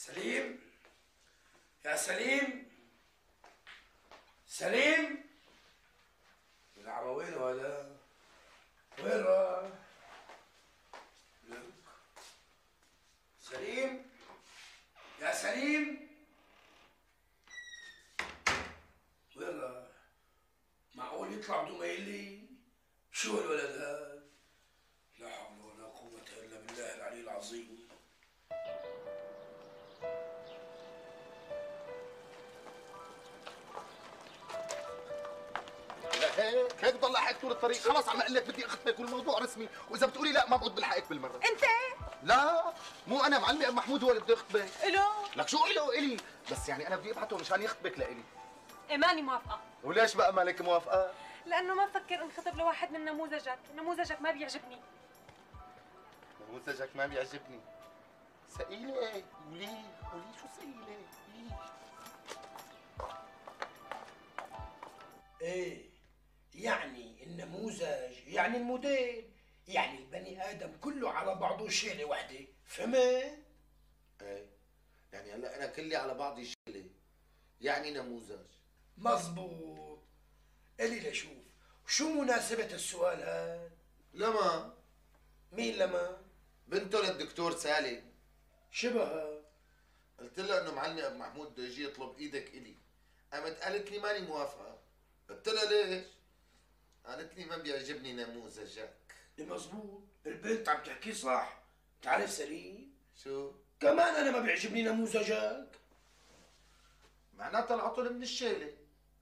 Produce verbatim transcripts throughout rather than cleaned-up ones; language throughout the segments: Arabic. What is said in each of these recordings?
سليم يا سليم سليم العبا وين هذا؟ وين راح؟ سليم يا سليم وين راح؟ معقول يطلع بدون ما يقول لي؟ شو هالولد هذا؟ لا حول ولا قوة إلا بالله العلي العظيم. هيك هيك ضل حقك طول الطريق. خلص عم اقول لك بدي اخطبك والموضوع رسمي، واذا بتقولي لا ما بعد بالحقك بالمره. انت؟ لا مو انا، معلمي ابو محمود هو اللي بده يخطبك. الو لك شو له الي؟ بس يعني انا بدي ابعته مشان يخطبك لإلي. ايه ماني موافقه. وليش بقى مالك موافقه؟ لانه ما بفكر انخطب لواحد من نموذجك، نموذجك ما بيعجبني. نموذجك ما بيعجبني؟ ثقيله وليه؟ وليه شو ثقيله؟ ليش؟ ايه يعني النموذج يعني الموديل يعني البني ادم كله على بعضه شيله وحده، فهمت؟ ايه يعني هلا انا كلي على بعضي شيله يعني نموذج. مظبوط. الي لشوف شو مناسبة السؤال هذا؟ لما مين لما؟ بنته للدكتور سالم. شبهها؟ قلت لها انه معلمي ابو محمود بده يجي يطلب ايدك الي، قامت قالت لي ماني موافقه. قلت لها ليش؟ قالت لي ما بيعجبني نموذجك. مظبوط، البنت عم تحكي صح. تعرف سليم؟ شو؟ كمان انا ما بيعجبني نموذجك. معناتها العطل من الشيله.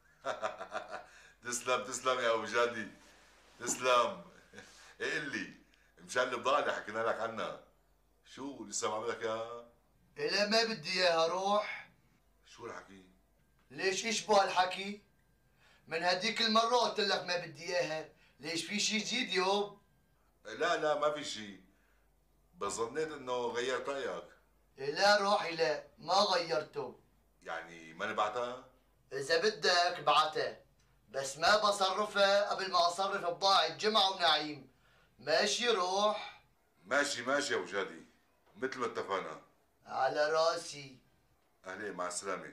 تسلم تسلم يا ابو جادي، تسلم. قل لي مشان البضاعه اللي حكينا لك عنها، شو لسه ما عم لك اياها؟ لا ما بدي اياها، روح. شو الحكي؟ ليش يشبه الحكي؟ من هديك المرة قلت لك ما بدي اياها، ليش في شيء جديد يوم؟ لا لا ما في شيء، بس ظنيت انه غيرت رايك. لا روحي، لا ما غيرته. يعني ما نبعتها؟ إذا بدك بعتها، بس ما بصرفها قبل ما أصرف بضاعة جمعة ونعيم. ماشي روح؟ ماشي ماشي يا ابو جادي، مثل ما اتفقنا. على راسي. اهلين، مع السلامة.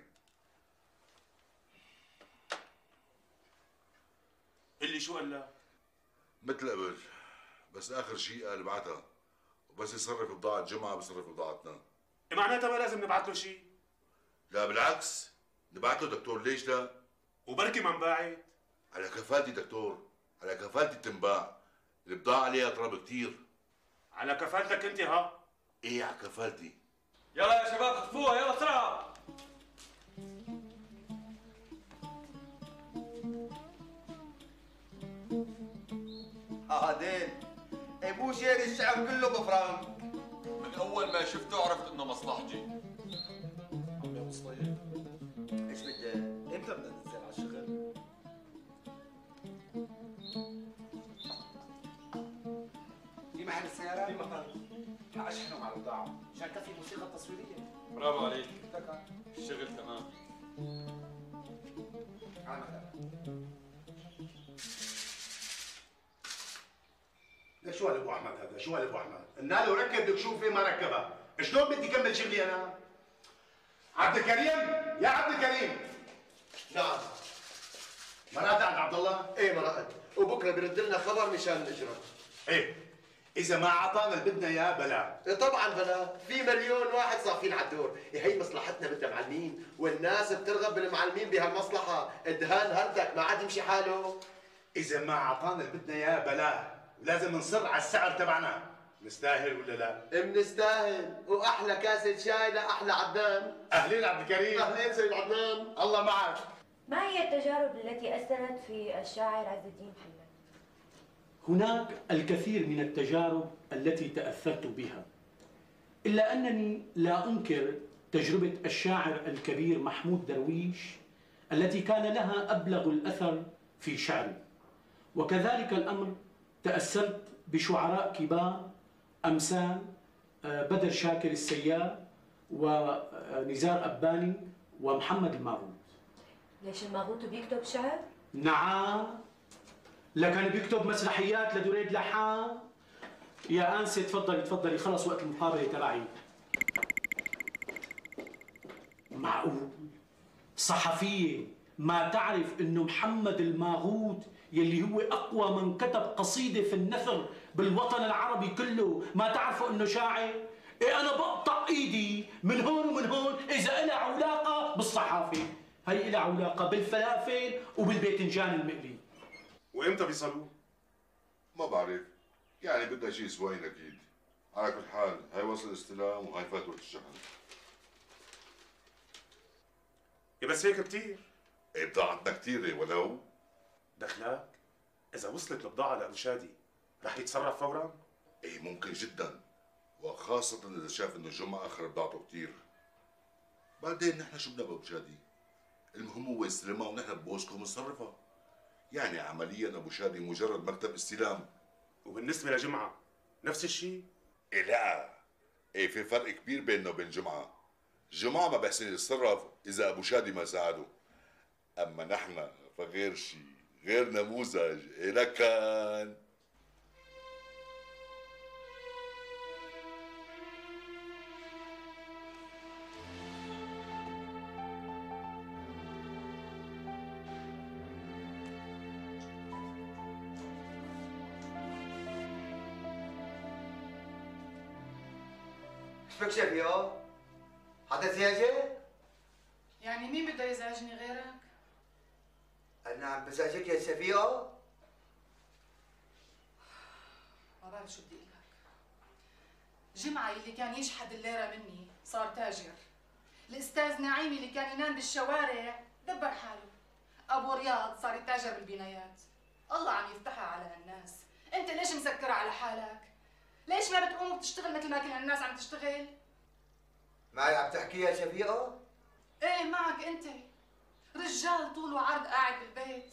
اللي شو قال لك؟ مثل قبل، بس اخر شيء قال بعتها، وبس يصرف بضاعة جمعة بصرف بضاعتنا. معناتها ما لازم نبعث له شيء؟ لا بالعكس، نبعث له دكتور، ليش لا؟ وبركي ما انباعت؟ على كفالتي دكتور، على كفالتي تنباع، البضاعة عليها طلب كتير. على كفالتك انت ها؟ ايه على كفالتي. يلا يا شباب خطفوها، يلا بسرعة. هادين ابو شير الشعب كله بفرنك. من اول ما شفته عرفت انه مصلحجي. عم يا مصطفى ايش بدك؟ امتى بدنا ننزل على الشغل؟ في محل السيارات؟ في محل. حاشحنهم على البضاعة مشان كفي الموسيقى التصويرية. برافو عليك. الشغل تمام. على لك شو هالابو احمد هذا؟ شو هالابو احمد؟ قلنا له ركب بدك شوف فين ما ركبها، شلون بدي كمل شغلي انا؟ عبد الكريم، يا عبد الكريم. نعم. مرقت عند عبد الله؟ ايه مرقت، وبكره بيرد لنا خبر مشان الاجره. ايه، إذا ما أعطانا اللي بدنا إياه بلا. إيه طبعا بلا، في مليون واحد صافين على الدور، هي مصلحتنا بدها معلمين، والناس بترغب بالمعلمين بهالمصلحة، الدهان هردك ما عاد يمشي حاله. إذا ما أعطانا اللي بدنا إياه بلا، ولازم نصر على السعر تبعنا، نستاهل ولا لا؟ بنستاهل، وأحلى كاسة شاي لأحلى عدنان. أهلين عبد الكريم. أهلين سيد عدنان. الله معك. ما هي التجارب التي أثرت في الشاعر عز الدين محمد؟ هناك الكثير من التجارب التي تأثرت بها، إلا أنني لا أنكر تجربة الشاعر الكبير محمود درويش التي كان لها أبلغ الأثر في شعره، وكذلك الأمر تأثرت بشعراء كبار أمثال بدر شاكر السيار ونزار أباني ومحمد الماغوت. ليش الماغوت بيكتب شعر؟ نعم، لكان بيكتب مسرحيات لدريد لحام. يا أنسة تفضلي تفضلي، خلص وقت المقابلة تبعي. معقول صحفية ما تعرف انه محمد الماغوت يلي هو اقوى من كتب قصيدة في النثر بالوطن العربي كله ما تعرفوا انه شاعر؟ إيه انا بقطع ايدي من هون ومن هون اذا إلها علاقة بالصحافة. هي إلها علاقة بالفلافل وبالباذنجان المقلي. وامتى بيصلوا؟ ما بعرف، يعني بدها شي اسبوعين اكيد. على كل حال هاي وصل الاستلام وهاي فاتورة الشحن. يا بس هيك كتير. ايه بضاعتنا كتيرة ولو دخلك اذا وصلت البضاعة لابو شادي رح يتصرف فورا؟ ايه ممكن جدا، وخاصة اذا شاف انه الجمعة اخر بضاعته كتير. بعدين نحن شو بدنا بابو شادي؟ المهم هو يستلمها ونحن بموسكو بنصرفها. يعني عمليا ابو شادي مجرد مكتب استلام. وبالنسبة لجمعة نفس الشيء؟ إيه لا، إيه في فرق كبير بيننا وبين جمعة. جمعة ما بحسن يتصرف إذا أبو شادي ما ساعده، أما نحن فغير شيء، غير نموذج. إيه لكن شبك شفيقة؟ حدا زعجك؟ يعني مين بده يزعجني غيرك؟ أنا عم بزعجك يا شفيقة؟ ما بعرف شو بدي اقول لك. جمعة اللي كان يشحد الليرة مني صار تاجر. الأستاذ نعيم اللي كان ينام بالشوارع دبر حاله. أبو رياض صار يتاجر بالبنايات. الله عم يفتحها على هالناس. أنت ليش مسكرة على حالك؟ ليش ما بتقوم وبتشتغل مثل ما كل الناس عم تشتغل؟ معي عم تحكي يا شفيقة؟ ايه معك انت. رجال طول وعرض قاعد بالبيت.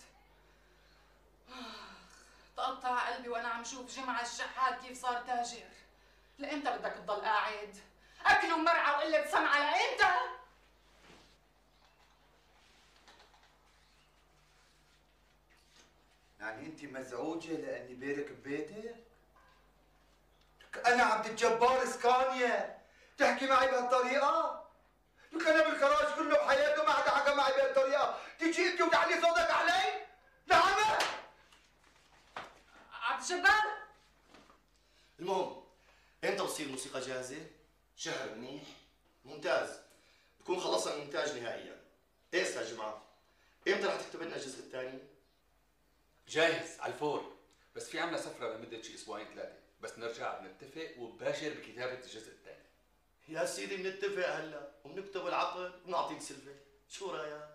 تقطع قلبي وانا عم شوف جمعة الشحات كيف صار تاجر. لامتى بدك تضل قاعد؟ اكل ومرعى وقلة سمعة لامتى؟ يعني انت مزعوجة لاني بارك ببيتك؟ انا عبد الجبار اسكانيا تحكي معي بهالطريقة؟ لك انا بالكراج كله بحياته ما حدا حكى معي بهالطريقة، تيجي انت وتعلي صوتك علي؟ نعم؟ عبد الجبار المهم امتى بتصير الموسيقى جاهزة؟ شهر منيح؟ ممتاز، بكون خلصنا المونتاج نهائيا. ايه استاذ جمعة؟ امتى رح تكتب لنا الجزء الثاني؟ جاهز على الفور، بس في عنا سفرة لمدة شي اسبوعين ثلاثة، بس نرجع بنتفق وباشر بكتابة الجزء الثاني. يا سيدي بنتفق هلا وبنكتب العقد وبنعطيك سلفة، شو رايك؟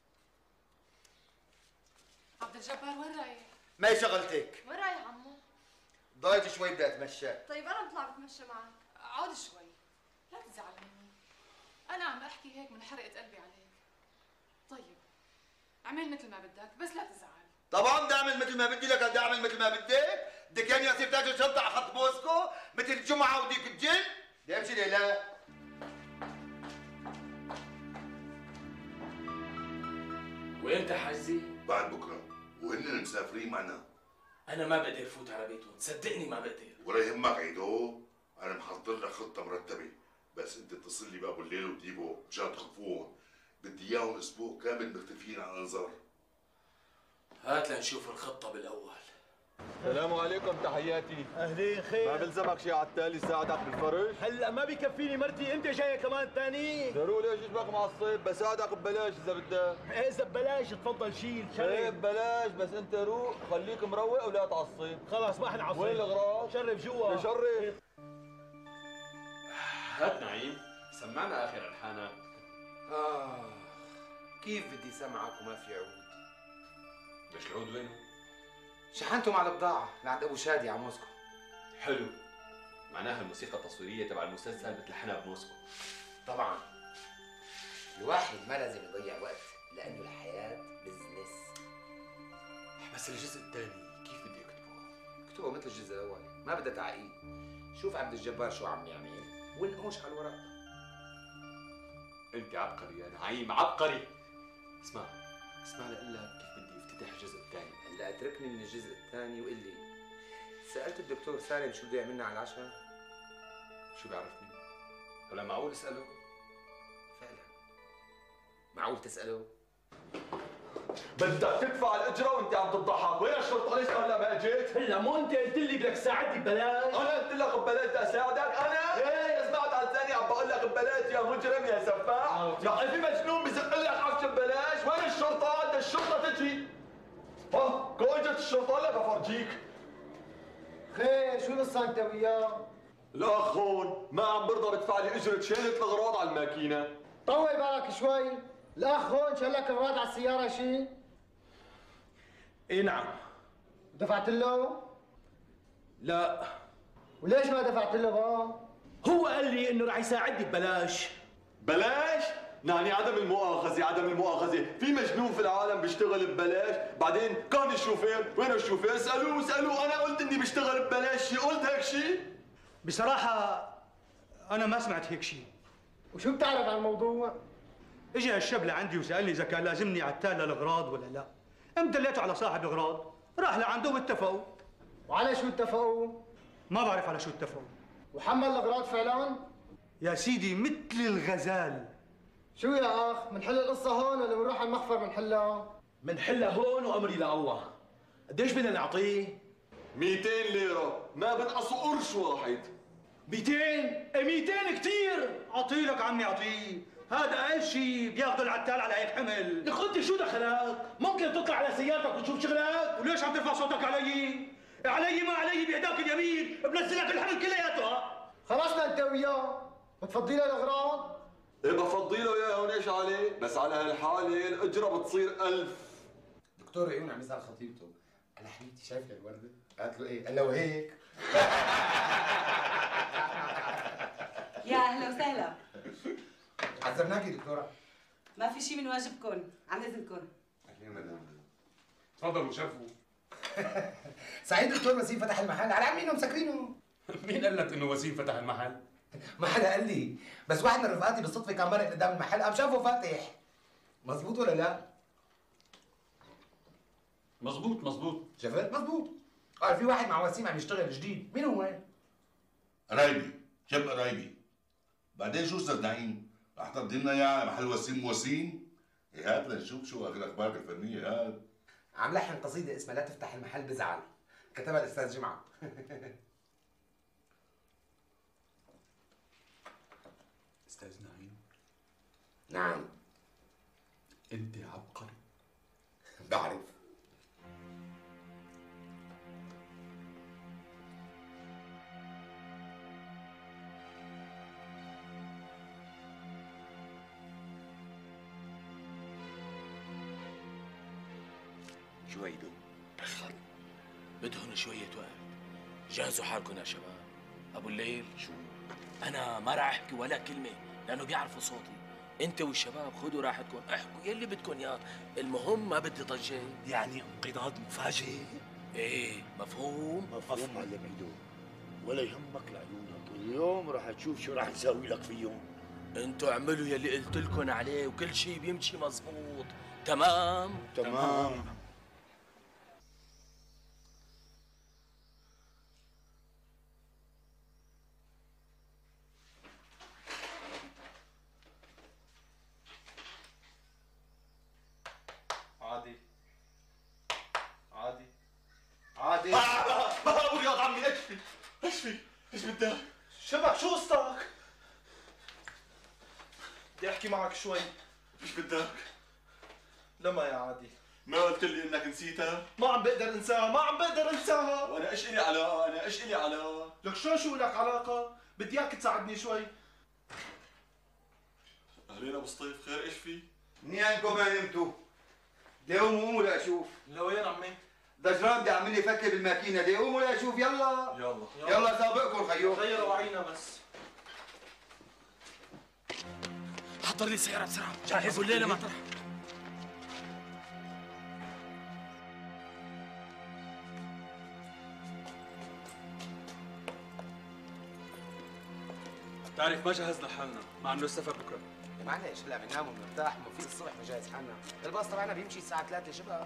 عبد الجبار وين رايح؟ ما هي شغلتك، وين رايح عمو؟ ضايج شوي بدي اتمشى. طيب انا بطلع بتمشى معك. عود شوي، لا تزعل مني. انا عم احكي هيك من حرقة قلبي عليك. طيب اعمل مثل ما بدك بس لا تزعل. طبعا بدي اعمل مثل ما بدي، لك بدي اعمل مثل ما بدك. بدك يعني اصير تاجر شنطة على خط موسكو مثل الجمعة وديك الجن؟ بدي امشي ليلى. وامتى حجزي؟ بعد بكره، وهن مسافرين معنا. انا ما بقدر فوت على بيتهم، صدقني ما بقدر. ولا يهمك عيدو، انا محضر لك خطه مرتبه، بس انت اتصل لي بابو الليل وتجيبه مشان تخطفوهم. بدي اياهم اسبوع كامل مختفيين عن الانظار. هات لنشوف الخطه بالاول. السلام عليكم، تحياتي. اهلين خير. ما بلزمك شيء على التالي يساعدك بالفرش؟ هلا ما بكفيني مرتي، انت جاي كمان تاني؟ ضروري ليش اشبك معصب، بساعدك ببلاش اذا بدك. ايه اذا ببلاش تفضل شيل شرب. ايه ببلاش، بس انت روق خليك مروق ولا تعصب. خلاص ما حنعصب. وين الاغراض؟ شرب جوا. شرب. هات نعيم، سمعنا اخر الحانك. آه كيف بدي سمعك وما في عود؟ ليش العود وينه؟ شحنتهم على بضاعة لعند أبو شادي على موسكو. حلو، معناها الموسيقى التصويرية تبع المسلسل بتلحنها بموسكو. طبعا الواحد ما لازم يضيع وقت لأنه الحياة بزنس. بس الجزء الثاني كيف بدي اكتبه؟ اكتبه مثل الجزء الأول، ما بدها تعقيد. شوف عبد الجبار شو عم يعمل وانقوش على الورق. انت عبقري يا نعيم، عبقري. اسمع اسمع لأقول لك كيف بدي افتتح الجزء الثاني. هلا اتركني من الجزء الثاني وقل لي، سألت الدكتور سالم شو بده يعملنا على العشاء؟ شو بيعرفني؟ ولا معقول اسأله؟ فعلا معقول تساله؟ بدك تدفع الاجره وانت عم تضحك، وين الشرطه؟ ليش هلا ما اجيت؟ هلا مو انت قلت لي بدك تساعدني ببلاش؟ انا قلت لك ببلاش بدي اساعدك، انا؟ ايه سمعت على لساني عم بقول لك ببلاش يا مجرم يا سفاح، يعني في مجنون بزق لك عفش ببلاش، وين الشرطه؟ بدها الشرطه تجي. ها كون اجت الشرطه هلا بفرجيك. خير شو القصه انت وياه؟ الاخ هون ما عم برضى بدفع لي اجره شيلة الاغراض على الماكينه. طول بالك شوي، الاخ هون شال لك اغراض على السياره شيء؟ اي نعم. دفعت له؟ لا. وليش ما دفعت له بقى؟ هو قال لي انه رح يساعدني ببلاش. بلاش؟ يعني عدم المؤاخذة، عدم المؤاخذة، في مجنون في العالم بيشتغل ببلاش، بعدين كان الشوفير، وين الشوفير؟ اسألوه اسألوه، أنا قلت إني بشتغل ببلاش، شي قلت هيك شيء؟ بصراحة أنا ما سمعت هيك شيء. وشو بتعرف عن الموضوع؟ اجى الشاب لعندي وسألني إذا كان لازمني عتال للأغراض ولا لا. قمت دليته على صاحب الأغراض، راح لعنده واتفقوا. وعلى شو اتفقوا؟ ما بعرف على شو اتفقوا. وحمل الأغراض فعلا؟ يا سيدي مثل الغزال. شو يا أخ؟ منحل القصة هون ولا بنروح على المخفر منحلها؟ منحلها هون وأمري لله. قديش بدنا نعطيه؟ مئتين ليرة، ما بنقصوا قرش واحد. مئتين؟ مئتين كثير، أعطيلك عمي أعطيه، هذا أقل شيء بياخذوا العتال على هيك حمل. لك أنت شو دخلك؟ ممكن تطلع على سيارتك وتشوف شغلك؟ وليش عم ترفع صوتك علي؟ علي ما علي بيداك اليمين، بنزلك الحمل كلياتها. خلصنا أنت وياه، بتفضي له الأغراض؟ إيه بفضي له إياها وليش عليه؟ بس على هالحالة الأجرة بتصير ألف. دكتور عيون عم يسأل خطيبته، أنا حبيبتي شايفة الوردة؟ قالت له إيه؟ قال له وهيك. يا اهلا وسهلا. عذبناكي دكتورة. ما في شيء من واجبكم، عن اذنكم. اهلا مدام. تفضلوا شرفوا. سعيد دكتور وسيم فتح المحل، على عمي انهم مسكرينه. مين قال لك انه وسيم فتح المحل؟ ما حدا قال لي، بس واحد من رفقاتي بالصدفة كان مرق قدام المحل قام شافه فاتح. مزبوط ولا لا؟ مزبوط مزبوط. شفت؟ مزبوط. قال في واحد مع وسيم عم يشتغل جديد، مين هو؟ قرايبي، شاب قرايبي. بعدين شو صدقين؟ رح تقضي لنا اياه على محل وسيم وسيم؟ إيه هات لنشوف شو اخر اخبارك الفنيه هات. عم لحن قصيدة اسمها لا تفتح المحل بزعل، كتبها الأستاذ جمعة. أستاذ نعيم. نعم. أنت عبقري. بعرف. شو هيدو؟ دخل. بدهن شوية وقت. جهزوا حالكم يا شباب. أبو الليل شو؟ أنا ما راح أحكي ولا كلمة لأنه بيعرفوا صوتي. أنت والشباب خذوا راحتكم، احكوا يلي بدكم إياه، المهم ما بدي ضجة. يعني انقضاض مفاجئ؟ إيه مفهوم؟ مفهوم معلم عيدو، ولا يهمك لعيونك، اليوم راح تشوف شو راح نساوي لك فيهم. انتوا اعملوا يلي قلت لكم عليه وكل شيء بيمشي مزبوط. تمام؟ تمام. عادي عادي عادي. ابو رياض عمي ايش في؟ ايش في؟ ايش بدك؟ شبك شو قصتك؟ بدي احكي معك شوي. ايش بدك؟ لما يا عادي ما قلت لي انك نسيتها؟ ما عم بقدر انساها، ما عم بقدر انساها. وانا ايش الي علاقه؟ انا ايش الي علاقه؟ لك شلون شو لك علاقة؟ بدي اياك تساعدني شوي. اهلين ابو سطيف، خير ايش في؟ منينكم ما نمتوا؟ ليقوموا قوموا لاشوف. لوين عمي؟ دجران بدي اعمل لي فكه بالماكينه، ليقوموا لاشوف يلا. يلا يلا سابقكم خيو. غيروا وعينا بس. حضر لي سيارة بسرعة. جاهز والليلة مطرح. تعرف ما جهزنا حالنا مع انه السفر بكره. معلش هلا بننام وبنرتاح وبنفيق الصبح بنجهز حالنا، الباص تبعنا بيمشي الساعة ثلاثة شباب.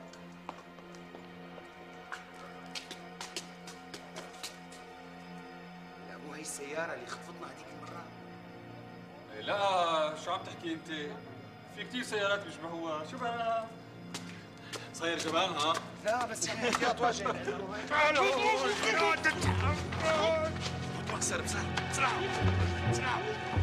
لا مو هي السيارة اللي خطفتنا هذيك المرة. لا شو عم تحكي انت؟ في كثير سيارات بيشبهوها، شو بقى؟ صاير جبان ها؟ لا بس يعني احتياط واجب. بكسر بسرعة بسرعة بسرعة.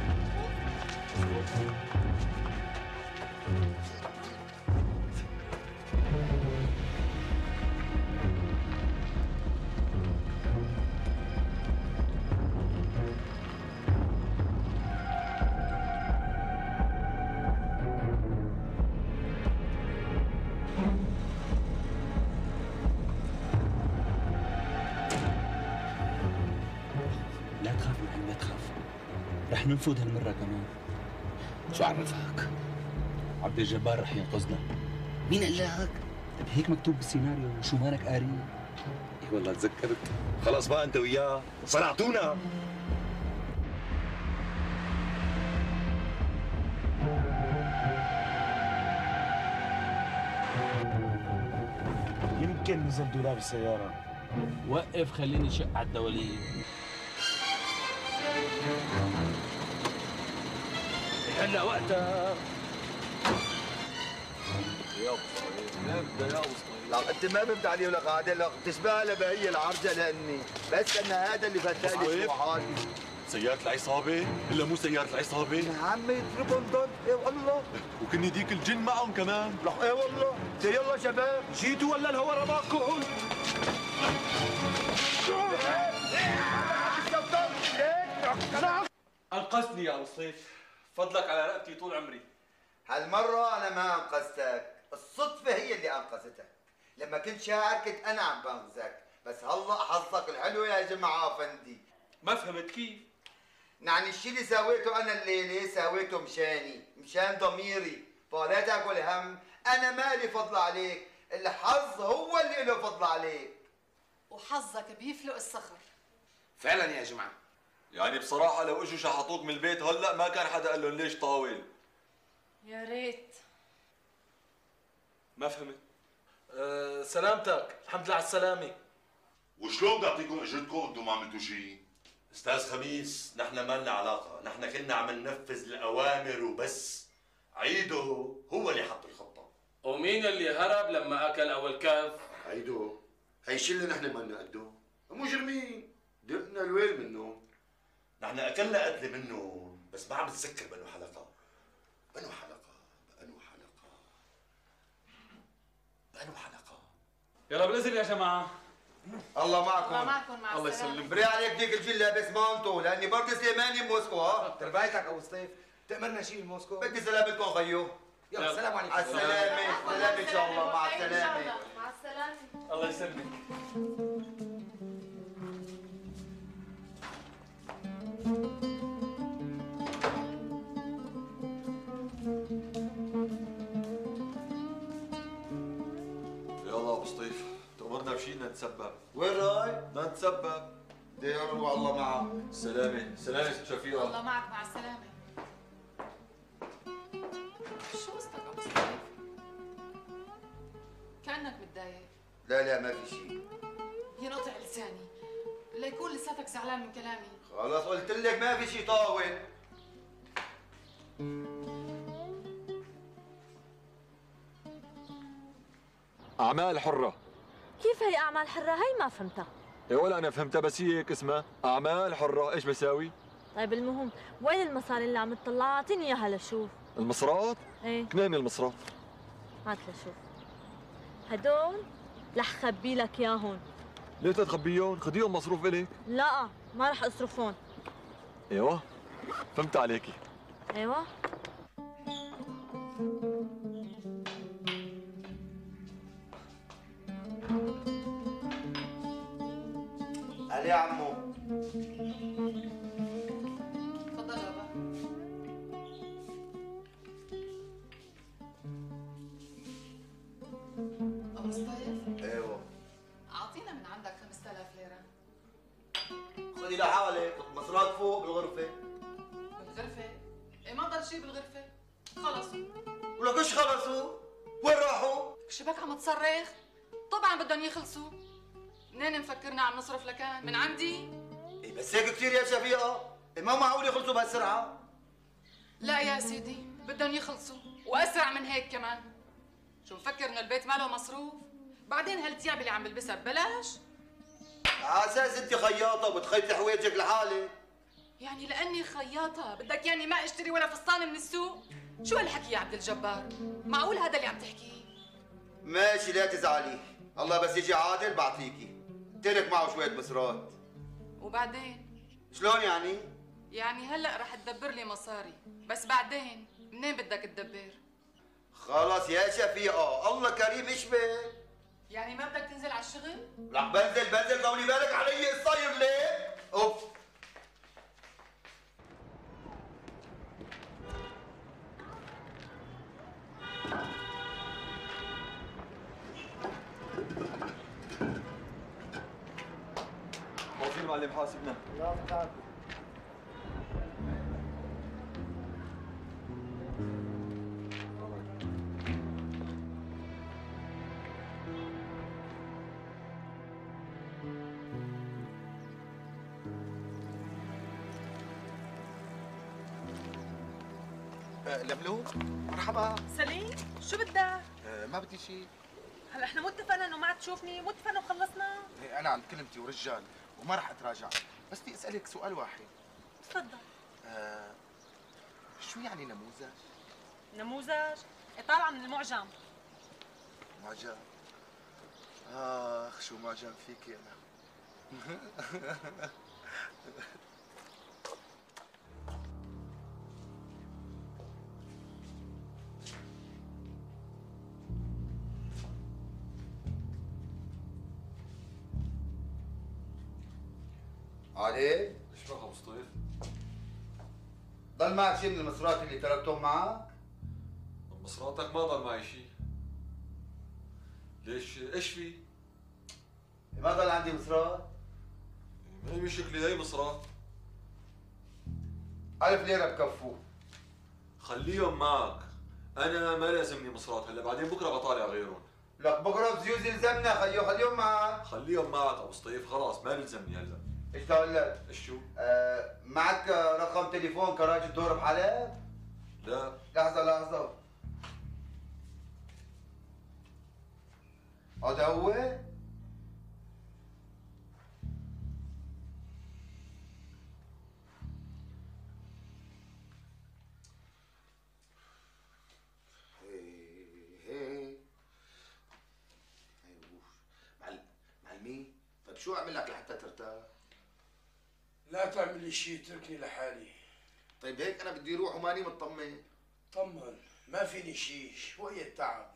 لا تخاف معي، لا تخاف، رح ننفذ هالمرة كمان. شو عرفك؟ عبد الجبار رح ينقذنا. مين قال لك؟ طيب هيك مكتوب بالسيناريو، شو مالك قاري؟ اي والله تذكرت. خلص بقى انت وياه صنعتونا. يمكن نزل دولاب السيارة. وقف خليني شق على الدواليب. هلا وقتها. يا ابو صهيب نبدا يا ابو صهيب. لا انت ما ببدا عليه ولا قاعده، لا تشبه لبهيه العرجه لاني بس انا هذا اللي فتالي شو حالي. سيارة العصابة؟ إلا مو سيارة العصابة؟ يا عمي اضربهم ضد، ايه والله. وكني ديك الجن معهم كمان. لا ايه والله. يلا شباب. جيتوا ولا الهوا رماكم؟ انقذني يا ابو صيف، فضلك على رقبتي طول عمري. هالمرة أنا ما أنقذتك، الصدفة هي اللي أنقذتك. لما كنت شاعر كنت أنا عم بنقذك، بس هلا حظك الحلو يا جماعة أفندي. ما فهمت كيف؟ يعني الشيء اللي سويته أنا الليلة سويته مشاني، مشان ضميري، فلا تاكل هم، أنا مالي فضل عليك، الحظ هو اللي له فضل عليك. وحظك بيفلق الصخر. فعلا يا جماعة. يعني بصراحة لو اجوا شحطوك من البيت هلا ما كان حدا قال لهم ليش طاول. يا ريت. ما فهمت. أه سلامتك، الحمد لله على السلامة. وشلون بدي اعطيكم اجرتكم وانتم ما عملتوا شيء؟ استاذ خميس، نحن ما لنا علاقة، نحن كنا عم ننفذ الأوامر وبس. عيدو هو اللي حط الخطة. ومين اللي هرب لما اكل اول كف؟ عيدو هي شله نحن ما لنا قده، مجرمين دقنا الويل منهم. نحن أكلنا قتلة منهم، بس ما عم بتذكر بأنه حلقة. بأنه حلقة، بأنه حلقة، بأنه حلقة. يلا بالاذن يا جماعة. الله معكم. الله معكم مع الله السلامة. يسلمك. بري عليك ديك الجن لابس مانتو، لأني برضه سليماني بموسكو ها. تربايتك أبو سطيف، تأمرنا شيء بموسكو؟ بدي سلامتكم خيو. يلا سلام عليكم. على السلامة، سلام إن شاء الله، مع السلامة. مع السلامة. الله يسلمك. يلا ابو سطيف، تأمرنا بشي بدنا نتسبب. وين رايح؟ بدنا نتسبب. دير والله معك. سلامة، سلامة ست شفيقة. الله معك مع السلامة. شو قصتك ابو سطيف؟ كأنك متضايق. لا لا ما في شيء. ينقطع لساني ليكون لساتك زعلان من كلامي. خلاص قلت لك ما في شيء طاول. أعمال حرة. كيف هي أعمال حرة؟ هي ما فهمتها. ايه ولا أنا فهمتها، بس هي هيك اسمها أعمال حرة. إيش بساوي؟ طيب المهم وين المصاري اللي عم تطلعها؟ أعطيني إياها لشوف. المصرات؟ إيه كنين المصرات؟ هات لشوف. هدول رح خبي لك إياهم. ليه تخبيهم؟ خديهم مصروف إلك. لا ما رح أصرفهم. ايوه فهمت عليكي. أيوه. علي يا عمو. تفضل بابا. ابو سطيف. ايوه. اعطينا من عندك خمسة آلاف ليرة. خذي لحالك، مصرات فوق بالغرفة. بالغرفة؟ ايه ما ضل شيء بالغرفة. خلصوا. ولك ايش خلصوا؟ وين راحوا؟ شبك عم تصرخ؟ طبعا بدهم يخلصوا. منين مفكرنا عم نصرف لكان؟ من عندي؟ إيه بس هيك كثير يا شفيقة، إيه ما معقول يخلصوا بهالسرعة. لا يا سيدي، بدهم يخلصوا، واسرع من هيك كمان. شو مفكر انه البيت ماله مصروف؟ بعدين هالثياب اللي عم بلبسها ببلاش؟ على اساس انت خياطه وبتخيطي حوايجك لحالك. يعني لاني خياطه بدك يعني ما اشتري ولا فستان من السوق؟ شو هالحكي يا عبد الجبار؟ معقول هذا اللي عم تحكيه؟ ماشي لا تزعلي، الله بس يجي عادل بعطيكي. ترك معه شويه مصرات. وبعدين؟ شلون يعني؟ يعني هلا رح تدبر لي مصاري، بس بعدين منين بدك تدبر؟ خلص يا شفيقه، الله كريم اشبه. يعني ما بدك تنزل على الشغل؟ رح بنزل بنزل طولي بالك علي الصير ليه؟ اوف. موجود معلم حاسبنا. لا تعال. لملو مرحبا. سليم شو بدك؟ أه ما بدي شيء. هلا احنا مو اتفقنا انه ما عاد تشوفني؟ مو اتفقنا وخلصنا؟ إيه انا عند كلمتي ورجال وما راح اتراجع، بس بدي اسالك سؤال واحد. تفضل. أه شو يعني نموذج؟ نموذج؟ طالعه من المعجم. معجب؟ اخ شو معجب فيكي انا. علي؟ ايش بك ابو سطيف؟ ضل معك شيء من المصرات اللي تركتهم معك؟ مصراتك ما ضل معي شيء. ليش؟ ايش في؟ ما ضل عندي مصرات؟ ما هي مشكلة هي مصرات. ألف ليرة بكفوه. خليهم معك، أنا ما لازمني مصرات هلا، بعدين بكرة بطالع غيرهم. لك بكرة بزيوز يلزمنا، خيو خليهم معك. خليهم معك أبو سطيف، خلاص ما بيلزمني هلا. ايش تقول لك؟ ايش شو؟ آه معك رقم تليفون كراج الدور بحلب؟ لا. لحظة لحظة. هذا هو؟ معلمين طيب شو اعمل لك لحتى ترتاح؟ لا تعمل لي شيء، اتركني لحالي. طيب هيك انا بدي اروح وماني مطمن. طمن، ما فيني شيء، شوية تعب.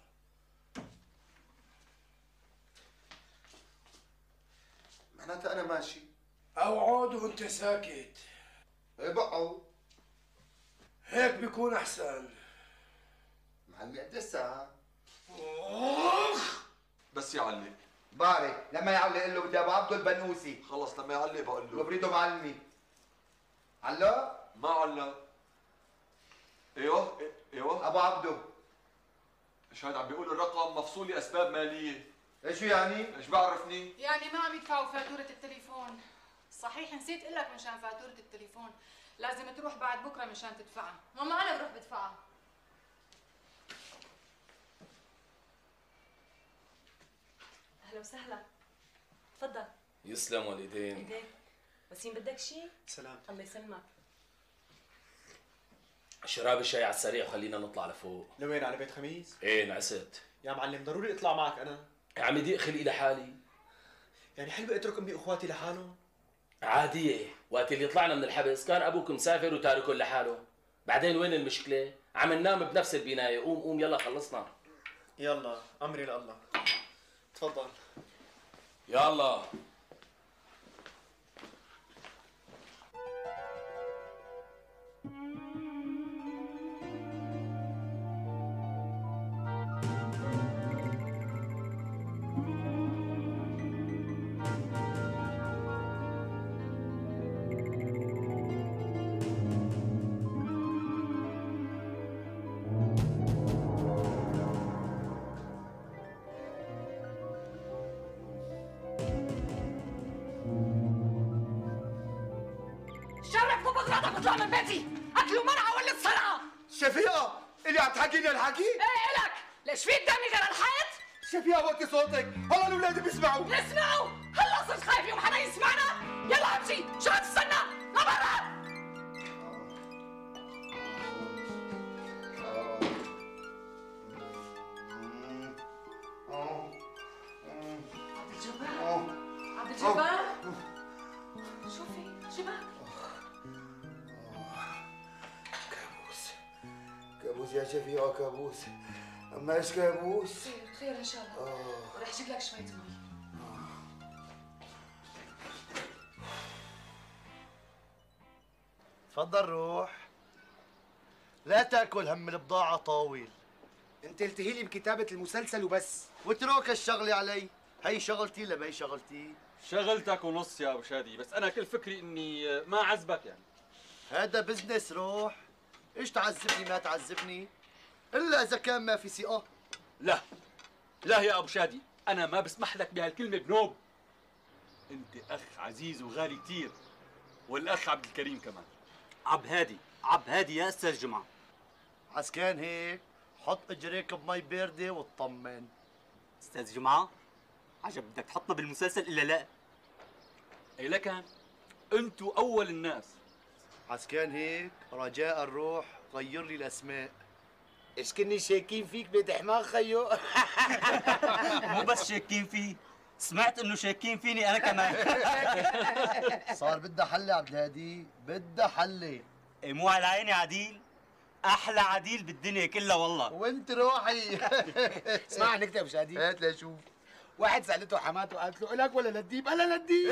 معناتها انا ماشي. اقعد وانت ساكت. ايه بقعد. هيك بيكون احسن. معلمي قد الساعة؟ اخ بس يعلق. بعرف، لما يعلق قل له بدي ابو عبده البنوسي. خلص لما يعلق بقول له. وبريده معلمي. علق؟ ما علق. ايوه ايوه ابو عبده. ايش هذا عم بيقول الرقم مفصول لاسباب ماليه. ايش شو يعني؟ ايش بعرفني؟ يعني ما عم يدفعوا فاتورة التليفون. صحيح نسيت اقول لك مشان فاتورة التليفون لازم تروح بعد بكره مشان تدفعها. ماما انا بروح بدفعها. اهلا وسهلا. تفضل. يسلم والدين. ايديك. وسيم بدك شيء؟ سلام. الله يسلمك. شراب الشاي على السريع وخلينا نطلع لفوق. لوين على بيت خميس؟ ايه نعست. يا معلم ضروري اطلع معك انا. يا عمي ضيق خلقي لحالي. يعني حلو اترك امي واخواتي لحالهم؟ عادية، وقت اللي طلعنا من الحبس كان ابوك مسافر وتاركه لحاله. بعدين وين المشكلة؟ عم ننام بنفس البناية، قوم قوم يلا خلصنا. يلا امري لله. تفضل. يلا. شرك مو بغراضك واطلع من بيتي، اكل ومرعى ولا الصرعة. شفيقة اللي عم تحكيني الحكي؟ ايه الك؟ ليش في قدامي غير الحيط؟ شوفي وطي صوتك، هلا الاولاد بيسمعوا. يسمعوا؟ هلا صرت خايف يوم حدا يسمعنا؟ يلا امشي، شو عم تستنى؟ لبرا! عبد الجبار عبد الجبار شو في؟ شبك؟ كابوس كابوس يا شفيقة، كابوس. اما ايش كابوس؟ خير خير ان شاء الله. رح اجيب لك شوية مي. تفضل روح. لا تاكل هم البضاعة طاول. انت قلتي لي بكتابة المسلسل وبس. واترك الشغلة علي. هي شغلتي لبي شغلتي. شغلتك ونص يا ابو شادي، بس انا كل فكري اني ما اعذبك يعني. هذا بزنس روح. ايش تعذبني ما تعذبني؟ الا اذا كان ما في ثقة. لا لا يا ابو شادي، انا ما بسمح لك بهالكلمة بنوب. انت اخ عزيز وغالي كثير، والاخ عبد الكريم كمان. عب هادي عب هادي يا استاذ جمعة. عسكان هيك حط اجريك بمي باردة واطمن. استاذ جمعة عجب بدك تحطنا بالمسلسل الا لا؟ اي لكن انتوا اول الناس. عسكان هيك رجاء الروح غير لي الاسماء. ايش كني شاكين فيك بيت حمار خيو؟ مو بس شاكين فيه، سمعت انه شاكين فيني انا كمان. صار بدها حل يا عبد الهادي، بدها حل. ايه مو على عيني عديل، احلى عديل بالدنيا كلها والله. وانت روحي. اسمع نكتة يا ابو شادي. هات لاشوف. واحد سالته حماته قالت له الك ولا نديب؟ قال لها نديب.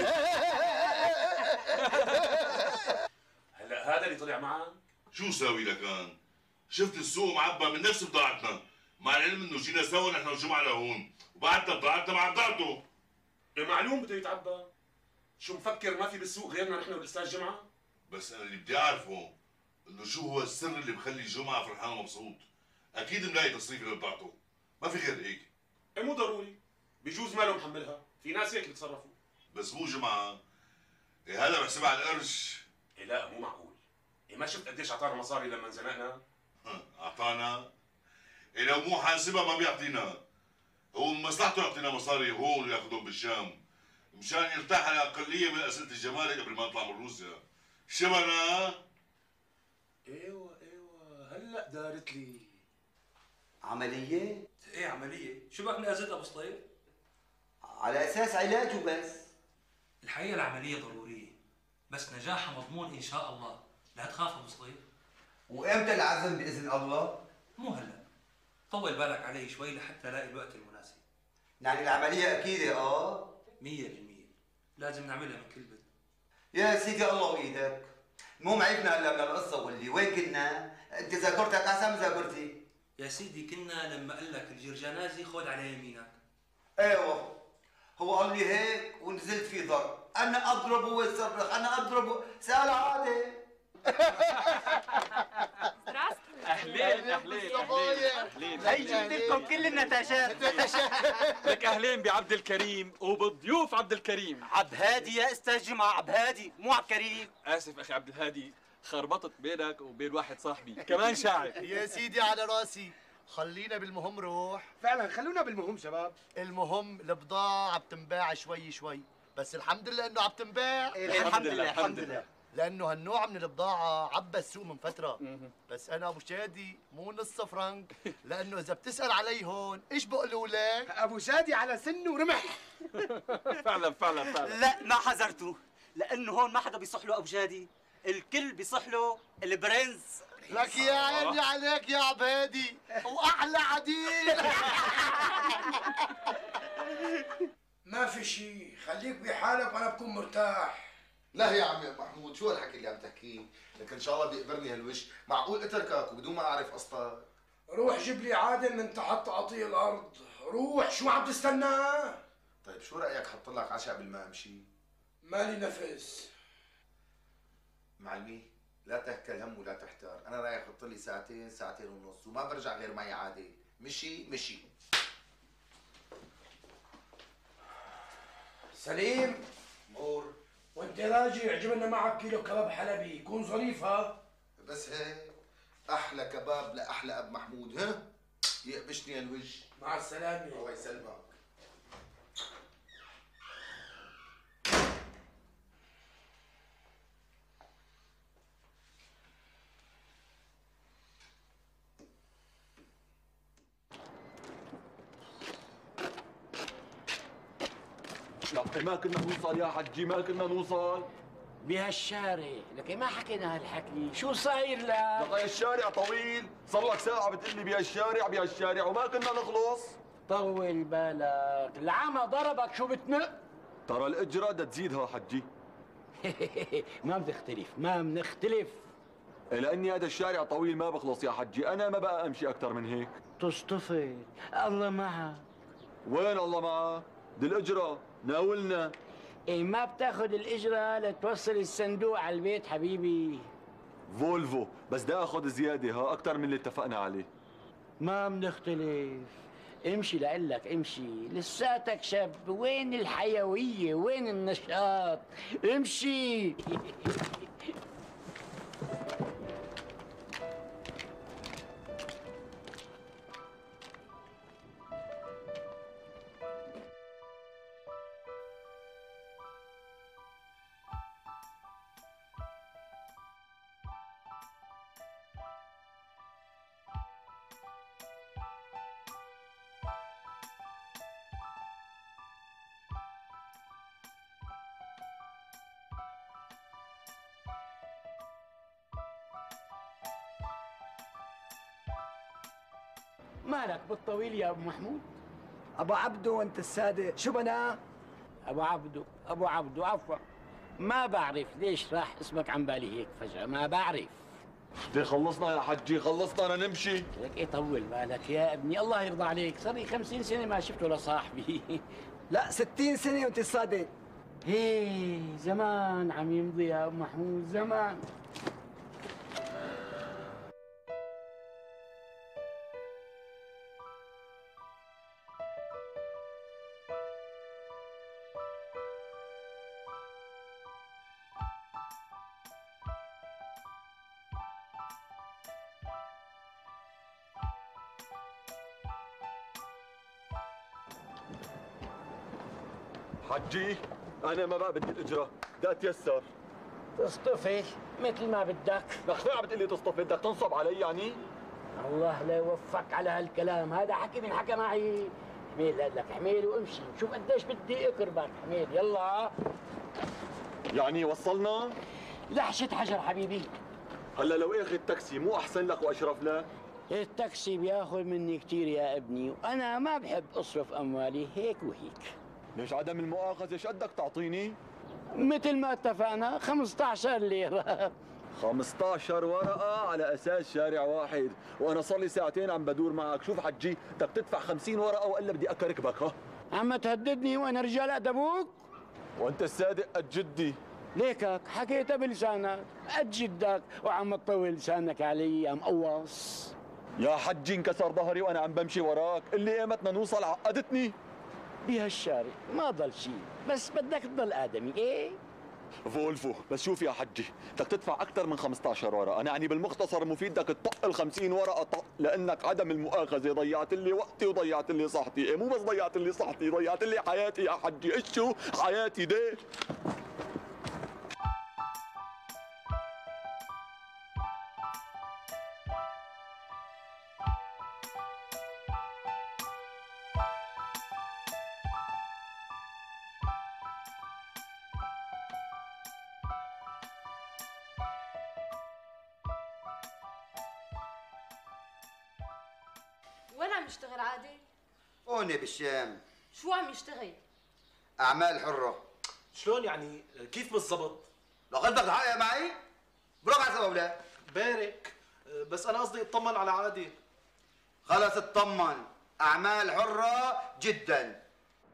هلا هذا اللي طلع معك؟ شو ساوي لك كان؟ شفت السوق معبى من نفس بضاعتنا، مع العلم انه جينا سوا نحن وجمعة لهون، وبعدنا بضاعتنا مع بضاعته. معلوم بده يتعبى. شو مفكر ما في بالسوق غيرنا نحن والاستاذ جمعة؟ بس انا اللي بدي اعرفه انه شو هو السر اللي بخلي جمعة فرحان ومبسوط. اكيد ملاقي تصريف لبضاعته، ما في غير هيك. ايه مو ضروري، بجوز ماله محملها، في ناس هيك بيتصرفوا. بس مو جمعة، إيه هذا بحسبها على القرش. إيه لا مو معقول. إيه ما شفت قديش اعطانا مصاري لما انزنقنا؟ اعطانا؟ إيه لو مو حاسبها ما بيعطينا. هو من مصلحته يعطينا مصاري هون وياخذهم بالشام، مشان يرتاح على اقليه من اسئله الجمارك قبل ما يطلع من روسيا. شبنا؟ ايوه ايوه هلا دارت لي. عملية؟ ايه عملية؟ شو بك نقزت ابو سطير؟ على اساس علاج وبس. الحقيقة العملية ضرورية، بس نجاحها مضمون ان شاء الله، لا تخاف ابو سطير. وامتى العزم باذن الله؟ مو هلا، طول بالك علي شوي لحتى الاقي الوقت المناسب. يعني العملية أكيدة اه؟ مية بالمية، لازم نعملها من كل بد. يا سيدي الله وإيدك. المهم عيبنا هلا من القصة واللي وين كنا؟ أنت ذاكرتك أحسن من ذاكرتي. يا سيدي كنا لما قال لك الجرجانازي خذ على يمينك. ايوه هو قال لي هيك ونزلت في ضرب، أنا أضرب وهو يصرخ، أنا أضرب سأل عادي. اهلين اهلين اهلين هي جبت لكم كل النتاشات. لك اهلين بعبد الكريم وبضيوف عبد الكريم. عب هادي يا استاذ جمعة، عب هادي مو عب كريم. اسف اخي عبد الهادي، خربطت بينك وبين واحد صاحبي كمان شاعر. يا سيدي على راسي، خلينا بالمهم روح. فعلا خلونا بالمهم شباب. المهم البضاعة عم تنباع شوي شوي، بس الحمد لله انه عم تنباع. الحمد لله الحمد لله. لانه هالنوع من البضاعة عبى السوق من فترة. بس انا ابو شادي مو نص فرنك، لانه اذا بتسأل علي هون ايش بقولوا لك؟ ابو شادي على سنه ورمح. فعلا فعلا فعلا. لا ما حذرته، لانه هون ما حدا بيصح له ابو شادي، الكل بيصح له البرنس. لك يا عيني عليك يا عبادي، واحلى عديل. ما في شيء، خليك بحالك وانا بكون مرتاح. لا يا عمي محمود، شو هالحكي اللي عم تحكيه؟ لك ان شاء الله بيقبرني هالوش، معقول اتركك وبدون ما اعرف قصتك؟ روح جيب لي عادل من تحت تقطيع الارض، روح شو عم تستنى؟ طيب شو رايك حط لك عشاء قبل ما امشي؟ مالي نفس. معلمي لا تهكل هم ولا تحتار، انا رايح احط لي ساعتين ساعتين ونص وما برجع غير معي عادل، مشي مشي. سليم مور وانت راجع جيب لنا معك كيلو كباب حلبي، يكون ظريف ها؟ بس هيك احلى كباب لاحلى اب محمود. ها يقبشني الوجه. مع السلامه. الله يسلمك. لك ما كنا نوصل يا حجي، ما كنا نوصل بهالشارع. لك ما حكينا هالحكي، شو صاير لك؟ لك الشارع طويل، صار لك ساعة بتقول لي بهالشارع بهالشارع وما كنا نخلص. طول بالك، العمى ضربك شو بتنق؟ ترى الأجرة بدها تزيدها حجي. ما بنختلف، ما بنختلف. لأني هذا الشارع طويل ما بخلص يا حجي، أنا ما بقى أمشي أكثر من هيك. تصطفل، الله معك. وين الله معك؟ دي الأجرة، ناولنا. إيه ما بتاخذ الإجرة لتوصل الصندوق على البيت حبيبي. فولفو، بس بدي آخذ زيادة ها أكثر من اللي اتفقنا عليه. ما بنختلف. امشي لقلك امشي، لساتك شاب، وين الحيوية؟ وين النشاط؟ امشي. مالك بالطويل يا ابو محمود؟ ابو عبدو وانت السادة، شو بنا؟ ابو عبدو ابو عبدو عفوا، ما بعرف ليش راح اسمك عن بالي هيك فجأة، ما بعرف. دي خلصنا يا حجي، خلصنا بدنا نمشي. لك ايه طول بالك يا ابني، الله يرضى عليك، صار لي خمسين سنة ما شفته لصاحبي. لا ستين سنة وانت السادة. هي زمان عم يمضي يا ابو محمود، زمان. حجي انا ما بقى بدي الاجره، بدي اتيسر. تصطفي مثل ما بدك. لك شو عم بتقول لي تصطفي؟ بدك تنصب علي يعني؟ الله لا يوفقك على هالكلام، هذا حكي من حكى معي. حميل لك حميل وامشي، شوف قديش بدي اقربك حميل، يلا. يعني وصلنا؟ لحشة حجر حبيبي. هلا لو اخذ تاكسي مو احسن لك واشرف لك؟ التاكسي بياخذ مني كثير يا ابني، وانا ما بحب اصرف اموالي هيك وهيك. ليش عدم المؤاخذة ايش قدك تعطيني؟ مثل ما اتفقنا خمسة عشر ليرة. خمسة عشر ورقة على أساس شارع واحد، وأنا صار لي ساعتين عم بدور معك، شوف حجي بدك تدفع خمسين ورقة وإلا بدي أكركبك. ها عم تهددني وأنا رجال قد أبوك؟ وأنت الصادق قد جدي. ليكك حكيتها بلسانك، قد جدك وعم تطول لسانك علي يا مقوص. يا حجي انكسر ظهري وأنا عم بمشي وراك، اللي ايمتنا نوصل عقدتني. بهالشارع ما ضل شيء، بس بدك تضل آدمي، إيه؟ فولفو، بس شوف يا حجي بدك تدفع أكثر من خمسة عشر ورقة، أنا يعني بالمختصر المفيد بدك تطق ال خمسين ورقة طق، لأنك عدم المؤاخذة ضيعت لي وقتي وضيعت لي صحتي، إيه مو بس ضيعت لي صحتي، ضيعت لي حياتي يا حجي، إيش شو؟ حياتي دي. وين عم يشتغل عادل؟ هون بالشام. شو عم يشتغل؟ أعمال حرة. شلون يعني؟ كيف بالضبط؟ لو قلبك الحقيقة معي بروح على سبب لا بارك، بس أنا قصدي اطمن على عادل. خلص اطمن، أعمال حرة جدا.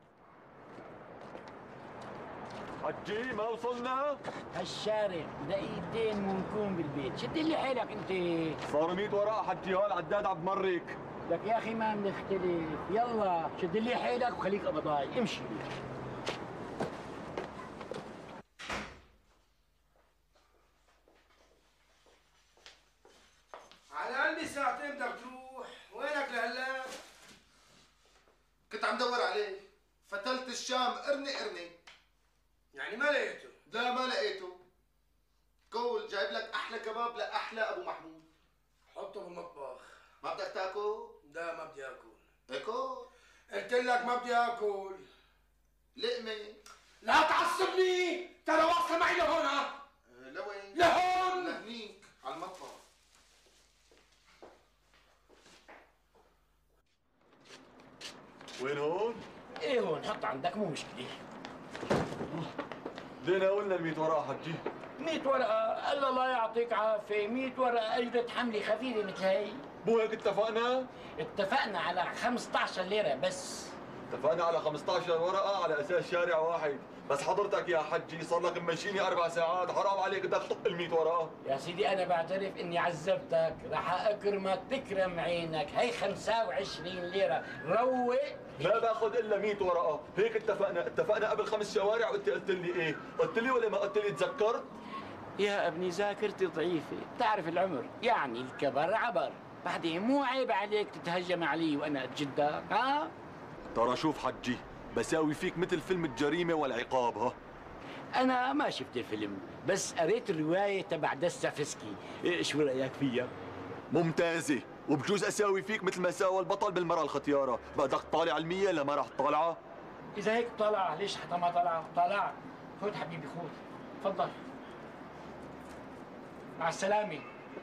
حجي ما وصلنا؟ هالشارع دقيقتين ونكون بالبيت، شد لي حيلك انت. صار مية ورقة حجي، هون العداد عم بمرك. لك يا اخي ما بنختلف، يلا شد لي حيلك وخليك قبضاي، امشي. ساعتين بدك تروح، وينك لهلا؟ كنت عم دور عليه، فتلت الشام قرني قرني. يعني ما لقيته؟ لا ما لقيته. كول جايب لك احلى كباب لاحلى ابو محمود. حطه بالمطبخ. ما بدك تاكل؟ لا ما بدي اكل. اكل؟ قلت لك ما بدي اكل. لقمة. لا تعصبني، ترى واصله معي لهون. ها لوين؟ لهون. لهنيك على المطبخ. وين هون؟ ايه هون حط عندك مو مشكلة. لينا قلنا ال مية ورقة حجي. مية ورقة، الله الله يعطيك عافية، مية ورقة أجرة حملة خفيفة مثل هي. مو هيك اتفقنا؟ اتفقنا على خمسة عشر ليرة بس. اتفقنا على خمسة عشر ورقة على أساس شارع واحد، بس حضرتك يا حجي صار لك ممشيني أربع ساعات، حرام عليك بدك تطق ال مية ورقة. يا سيدي أنا بعترف إني عذبتك، رح أكرمك تكرم عينك، هي خمسة وعشرين ليرة، روق. لا باخذ إلا مية ورقة، هيك اتفقنا، اتفقنا قبل خمس شوارع وأنت قلت لي إيه؟ قلت لي ولا ما قلت لي تذكرت؟ يا ابني ذاكرتي ضعيفة، بتعرف العمر، يعني الكبر عبر، بعدين مو عيب عليك تتهجم علي وأنا أتجدك، ها؟ ترى شوف حجي، بساوي فيك مثل فيلم الجريمة والعقاب ها. أنا ما شفت الفيلم، بس قريت الرواية تبع دستافسكي، إيه شو رأيك فيها؟ ممتازة، وبجوز أساوي فيك مثل ما ساوى البطل بالمرأة الختيارة، بدك تطالع المية لا ما راح تطالعها؟ إذا هيك طالع، ليش حتى ما طلع؟ طالع، خذ حبيبي خذ، تفضل. مع السلامة.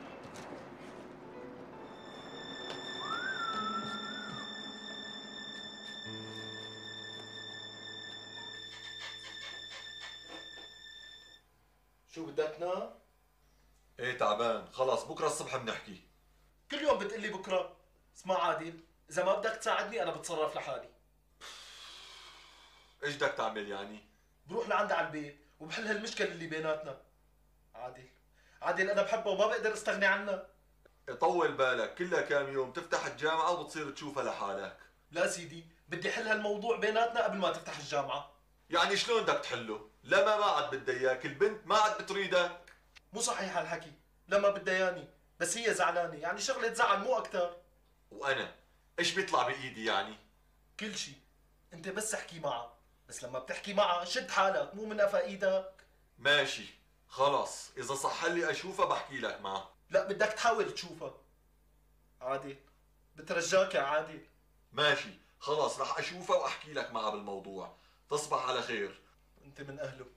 شو بدك نام؟ ايه تعبان، خلص بكره الصبح بنحكي. كل يوم بتقلي بكره. اسمع عادل، إذا ما بدك تساعدني أنا بتصرف لحالي. ايش بدك تعمل يعني؟ بروح لعندها على البيت وبحل هالمشكلة اللي بيناتنا. عادل، عادل أنا بحبها وما بقدر استغني عنها. طول بالك، كلها كام يوم تفتح الجامعة وبتصير تشوفها لحالك. لا سيدي، بدي حل هالموضوع بيناتنا قبل ما تفتح الجامعة. يعني شلون بدك تحله؟ لما ما عاد بدها اياك، البنت ما عاد بتريدك. مو صحيح هالحكي، لما بدها ياني، بس هي زعلانة، يعني شغلة زعل مو أكتر. وأنا، إيش بيطلع بإيدي يعني؟ كل شيء، أنت بس احكي معها، بس لما بتحكي معها شد حالك، مو من قفا إيدك. ماشي، خلص، إذا صح لي أشوفها بحكي لك معها. لا بدك تحاول تشوفها. عادل، بترجاك يا عادل. ماشي، خلص رح أشوفها وأحكي لك معها بالموضوع. تصبح على خير. أنت من أهله.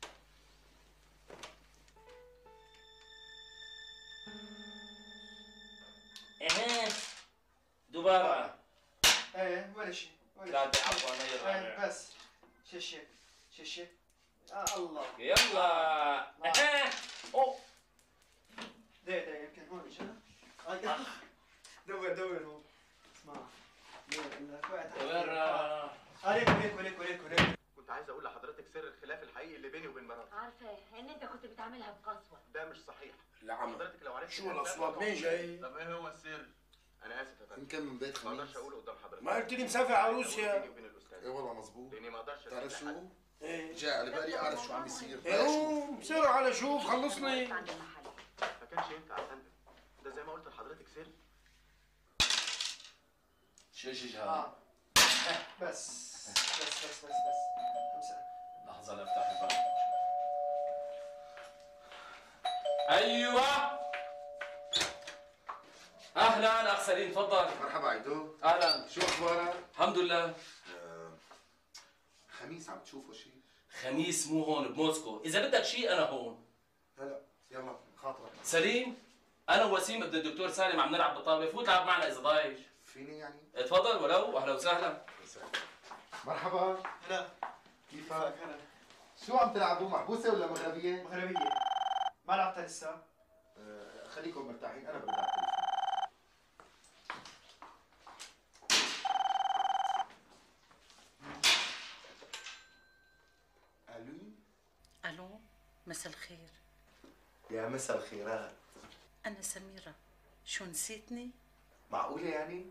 ايه دوباره. ايه ولا شيء ولا لا تعبوا انا يا ايه بس ششك ششك آه الله يلا. ايه اوه ده ده يمكن هون اجى. دور دور هون. اسمع وين راح؟ عليك عليك عليك عليك عليك. كنت عايز اقول لحضرتك سر الخلاف الحقيقي اللي بيني وبين مراتي. عارفة ان انت كنت بتعملها بقسوة. ده مش صحيح. لا عم حضرتك لو عرفت شو الاصوات مين جاي؟ طب ايه هو السر؟ انا اسف يا فندم. يمكن من بيت ما خميس. اقدرش اقوله قدام حضرتك. ما قلت لي مسافر على روسيا؟ بيني وبين الاستاذ. ايه والله مزبوط. لاني ما اقدرش تعرف شو؟ ايه جاي على بالي اعرف شو عم يصير. ايه قوم بسرعة على شوف خلصني. ما كانش ينفع يا فندم. ده زي ما قلت لحضرتك سر. شيش اه هذا. بس بس بس بس بس خمسة. لحظة لافتح الباب. ايوه اهلا اخ سليم تفضل. مرحبا عيدو. اهلا. شو اخبارك؟ الحمد لله. آه، خميس عم تشوفه شيء؟ خميس مو هون بموسكو، اذا بدك شيء انا هون. هلا يلا خاطرك. سليم انا ووسيم ابن الدكتور سالم عم نلعب بالطابه، فوت لعب معنا اذا ضايج. فيني يعني؟ تفضل ولو اهلا وسهلا. مرحبا. هلا كيفك؟ هلا. شو عم تلعبوا، محبوسه ولا مغربيه؟ مغربية. ما لعبتها لسه؟ آه، خليكم مرتاحين انا برد على التليفون. الو. الو مساء الخير. يا مساء الخيرات. انا سميرة، شو نسيتني؟ معقولة يعني؟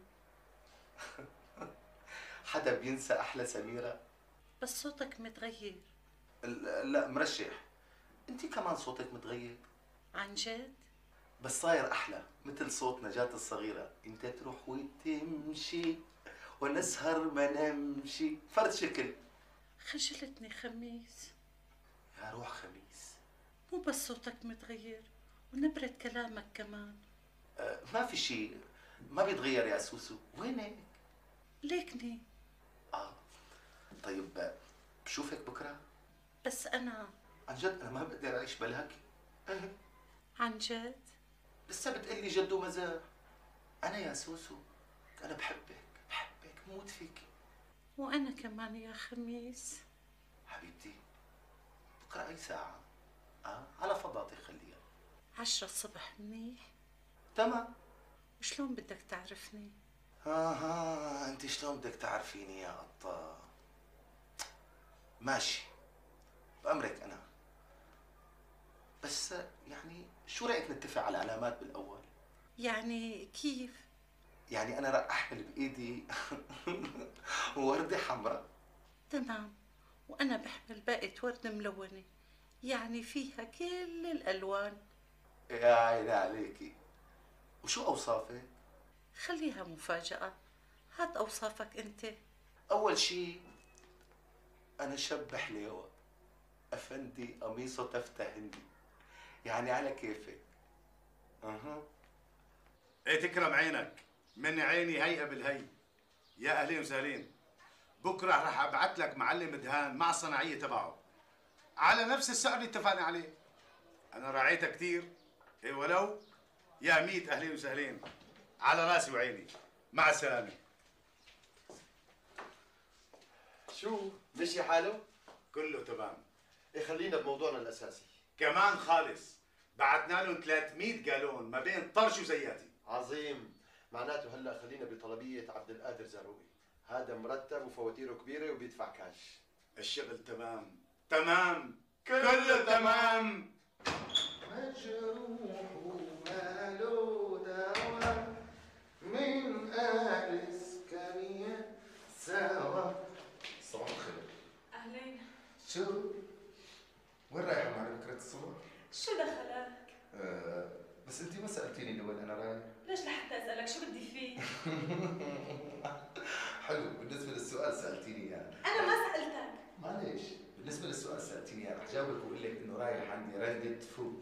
حدا بينسى أحلى سميرة؟ بس صوتك متغير. لا مرشح. أنت كمان صوتك متغير. عن جد؟ بس صاير احلى مثل صوت نجاة الصغيرة، انت تروح وتمشي ونسهر ما نمشي، فرد شكل. خجلتني خميس. يا روح خميس، مو بس صوتك متغير ونبرة كلامك كمان. آه ما في شيء، ما بيتغير يا سوسو. وينك؟ ليكني. اه طيب آه، بشوفك بكره. بس انا عن جد انا ما بقدر اعيش بلاك. أه. عن جد؟ لسه بتقلي جد ومزاح. انا يا سوسو انا بحبك بحبك موت فيك. وانا كمان يا خميس. حبيبتي بكره اي ساعه اه على فضاتي خليها. عشرة الصبح منيح؟ تمام. وشلون بدك تعرفني؟ اها انت شلون بدك تعرفيني يا قطة؟ ماشي بأمرك انا، بس يعني شو رأيك نتفق على علامات بالاول؟ يعني كيف؟ يعني انا رح احمل بايدي وردة حمراء. تمام، وانا بحمل باقة ورد ملونة يعني فيها كل الالوان. يا عيني عليكي. وشو اوصافك؟ خليها مفاجأة، هات اوصافك انت. اول شيء انا شاب حليوة افندي قميصه تفتة هندي، يعني على كيفك. اها ايه تكرم عينك، من عيني هي قبل هي. يا اهلين وسهلين، بكره رح ابعث لك معلم دهان مع الصناعيه تبعه على نفس السعر اللي اتفقنا عليه. انا راعيتها كثير، ايه ولو. يا ميت اهلين وسهلين، على راسي وعيني. مع السلامه. شو مشي حاله؟ كله تمام. إيه خلينا بموضوعنا الاساسي. كمان خالص بعتنا لهم ثلاثمية جالون ما بين طرش وزياتي. عظيم. معناته هلا خلينا بطلبيه عبد القادر زاروقي، هذا مرتب وفواتيره كبيره وبيدفع كاش. الشغل تمام تمام كله تمام. مجروح وماله دواء من آل إسكانية سوا. صباح الخير. أهلين. شو؟ وين رايحة معي بكرة الصبح؟ شو دخلك؟ آه بس انت ما سألتيني لوين انا رايح. ليش لحتى أسألك شو بدي فيه؟ حلو، بالنسبة للسؤال سألتيني يعني. أنا ما سألتك. معلش، بالنسبة للسؤال سألتيني يعني رح جاوبك وأقول لك إنه رايح عندي رنجة فوق.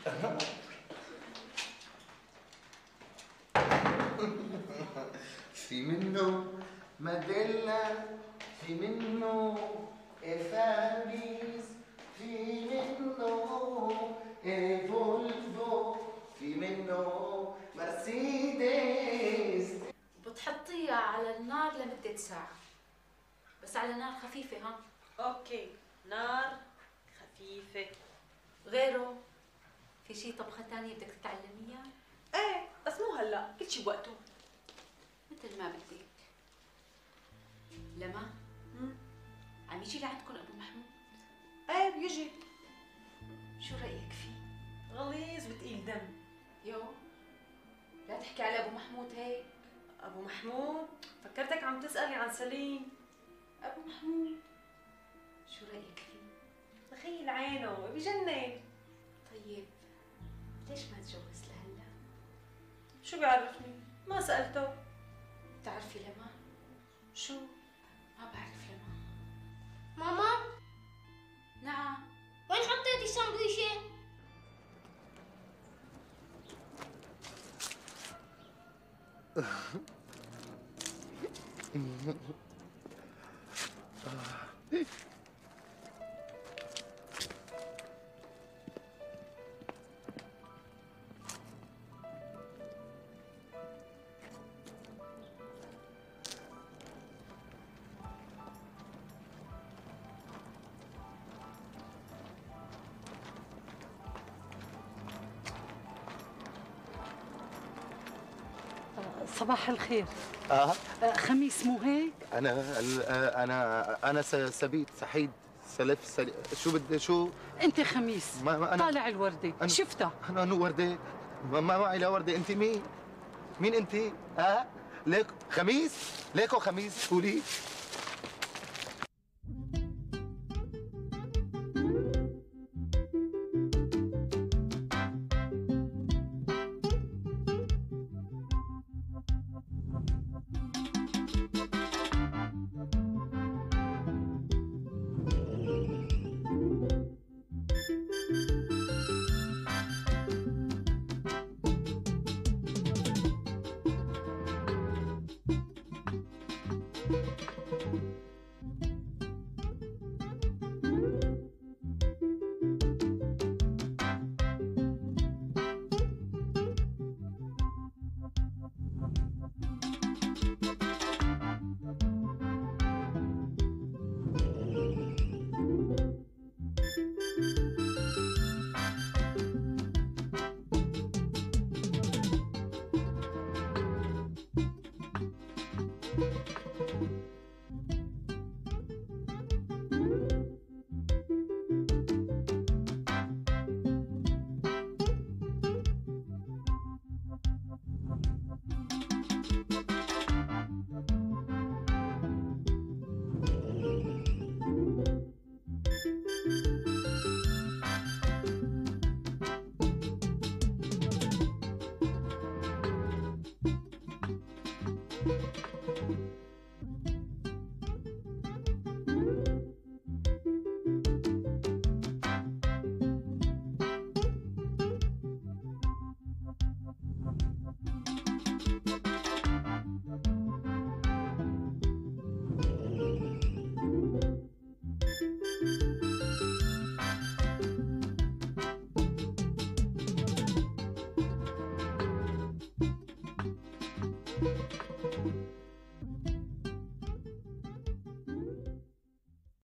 في منه ماديلا، في منه إفابيس، في منه فولفو، في منه مرسيدس. بتحطيها على النار لمدة ساعة، بس على نار خفيفة. ها أوكي، نار خفيفة. غيره في شي طبخة تانية بدك تتعلميها؟ ايه بس مو هلا، كل شي بوقته. مثل ما بدك. لما عم يجي لعندكم ابو محمود؟ ايه بيجي. شو رأيك فيه؟ غليظ وتقيل دم. يو لا تحكي على ابو محمود هيك. ابو محمود؟ فكرتك عم تسألي عن سليم. ابو محمود شو رأيك فيه؟ بخيل عينه بجنن. طيب ليش ما تجوز لهلا؟ شو بيعرفني؟ ما سألته. بتعرفي لما؟ شو؟ ما بعرف لما. ماما؟ نعم. وين حطيتي السندويشة؟ صباح الخير. اه آه، خميس مو هيك؟ انا انا انا س- سبيت سحيد سلف سل... شو بدي شو؟ انت خميس. ما ما أنا طالع الوردة. أنا شفتها. انا نو وردة. ما ما معي لا وردة. انت مين؟ مين انت؟ اه ليك خميس؟ ليكو خميس قولي.